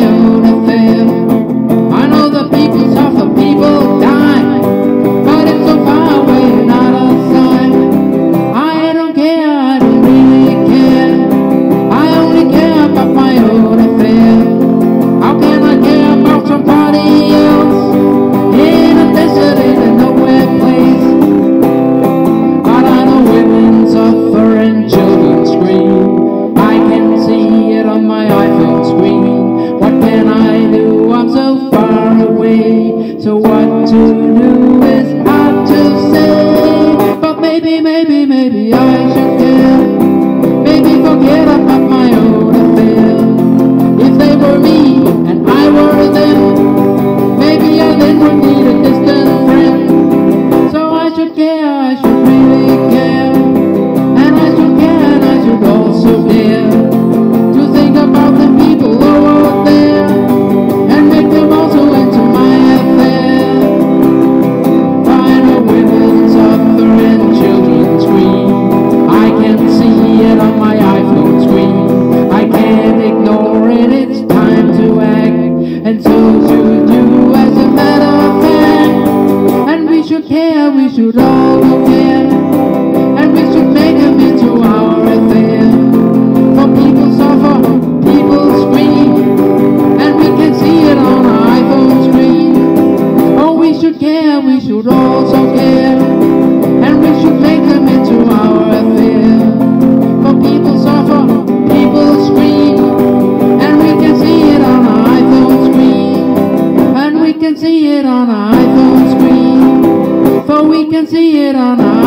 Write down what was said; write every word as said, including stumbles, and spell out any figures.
own affair. I know the people suffer, people die, but it's so far away and out of sight. I don't care, I don't really care. I only care about my own affair. How can I care about somebody else in a desert, in a nowhere place? But I know women suffer and children scream. I can see it on my iPhone screen. What can I do? I'm so far away. So what to do is hard to say. But maybe, maybe, maybe I should care. Maybe forget about my own affair. If they were me and I were them, maybe I then would need a distant friend. So I should care, I should really care. And I should care, and I should also dare to think about the people over there and make them also into my affair. I know women suffer and children scream. I can see it on my iPhone screen. I can't ignore it, it's time to act. And so should you, as a matter of fact. And we should care, we should all care. And we should make them into our affair. For people suffer, people scream, and we can see it on our iPhone screen. Oh, we should care, we should also care. And we should make them into our affair. For people suffer, people scream, and we can see it on our iPhone screen. And we can see it on our iPhone screen. For we can see it on our